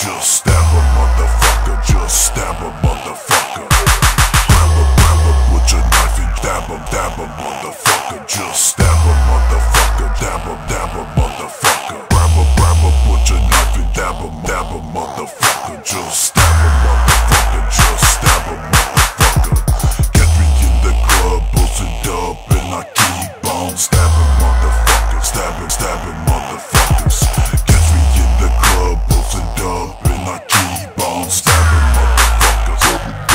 just stab a motherfucker, just stab a motherfucker. Grab a butcher knife and dab a motherfucker, just stab a motherfucker, dab a motherfucker. Grab a butcher knife and dab a motherfucker, just stab a motherfucker, just stab a motherfucker. Catch me in the club, posted up, and I keep on stabbing motherfuckers, stabbing motherfuckers. Catch me in the club, posted up, and I keep on stabbing motherfuckers.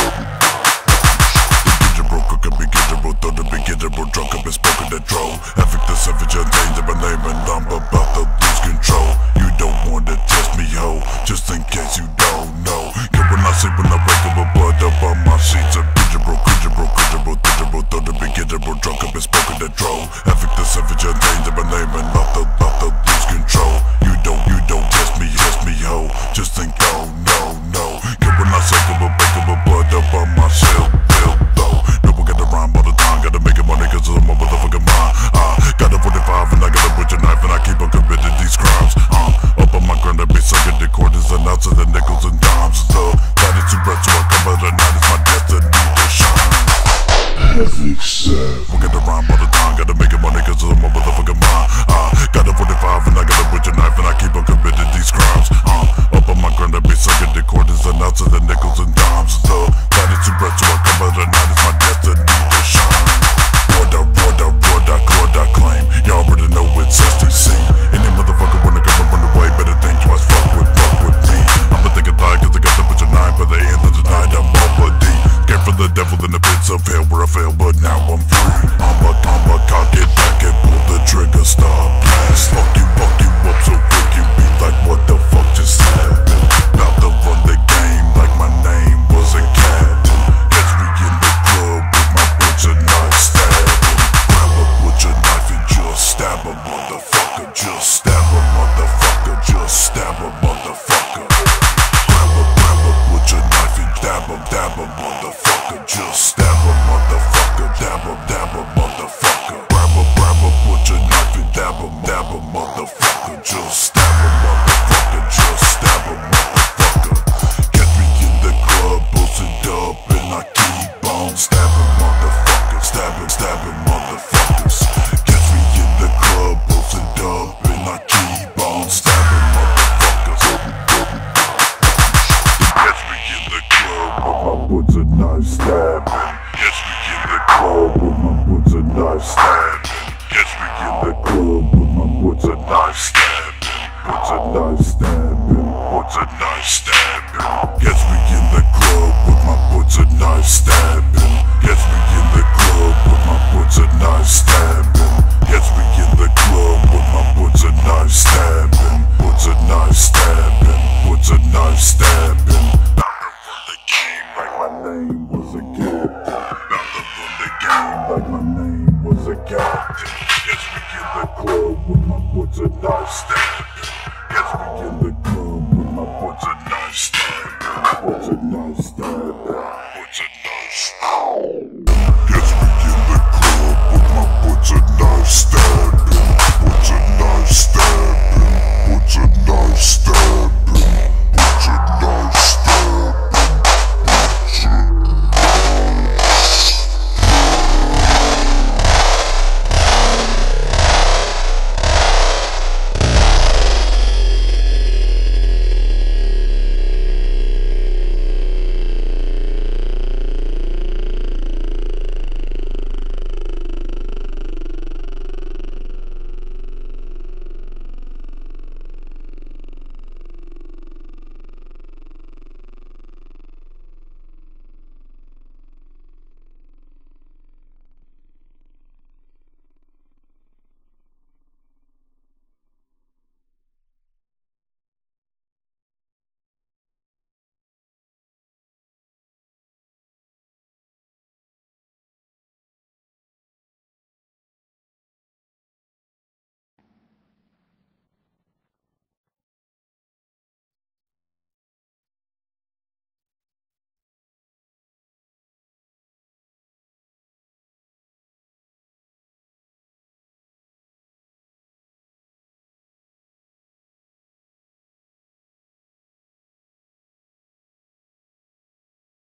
The beginner broke, cook a beginner, throw the beginner, drunk up and spoken the troll. Epic the savage, untamed my name, and I'm about to lose control. You don't wanna test me, ho, just in case you don't know. Yeah, when I sleep, when I wake up, with blood up on my sheets. A beginner broke, throw the beginner, drunk up and spoken the troll. Epic the savage, untamed my name, and I'm about to lose control. You don't test me, ho, just think no. Yeah, when I say come up, with blood up on my shield, feel low. No one got to rhyme all the time, gotta make it money cause it's my motherfucking mind. Got a 45 and I got a butcher knife and I keep on committing these crimes. Up on my grind I be sucking the quarters and ounces and nickels and dimes. The attitude red so I come out at night, it's my destiny to shine. Epic Sav. We got to rhyme all the time, gotta make it money cause it's my motherfucking mind. Got a 45 and I got a butcher knife and I keep on committing these crimes. Up on my grind I be sucking the quarters and ounces and nickels and dimes. The attitude red so I come out at night, it's my destiny to shine. Roar, claim. Y'all already know it's STC. Any motherfucker wanna come and run away, better think twice, fuck with me. I'ma think I die cause I got the butcher knife, by the end of the night I'm already scared for the devil in the pits of hell where I fail, but now I'm free. I'ma cock it back and pull the trigger, stop blast. Fuck you up so quick, you be like what the fuck just happened. About to run the game like my name was a captain. Catch me in the club with my butcher knife stabbing. Grab a butcher knife and just stab a motherfucker, just stab a motherfucker, just stab a motherfucker. Grab a butcher knife and dab a motherfucker, just stab a motherfucker, dab a motherfucker. Grab a butcher knife and dab a motherfucker, just stab a motherfucker, just stab a motherfucker. Catch me in the club, posted up, and I keep on stabbing motherfuckers, stabbing motherfuckers. Catch me in the club, posted up, and I keep on stabbing motherfuckers. Catch me in the club with my butcher knife stabbing. Catch me in the club with my butcher knife stabbing. Catch me in the club with my butcher knife stabbing. Butcher knife stabbing. Butcher knife stabbing. Catch me in the club with my butcher knife stabbing. Catch me in the club with my butcher knife stabbing. Catch me in the club with my butcher knife stabbing. Butcher knife stabbing. Butcher knife stabbing. About to run the game like my name was a captain. About to run the game like my name was a captain. Catch me in the club with my butcher knife stabbing. Catch me in the club with my butcher knife stabbing. Butcher knife stabbing. Butcher knife.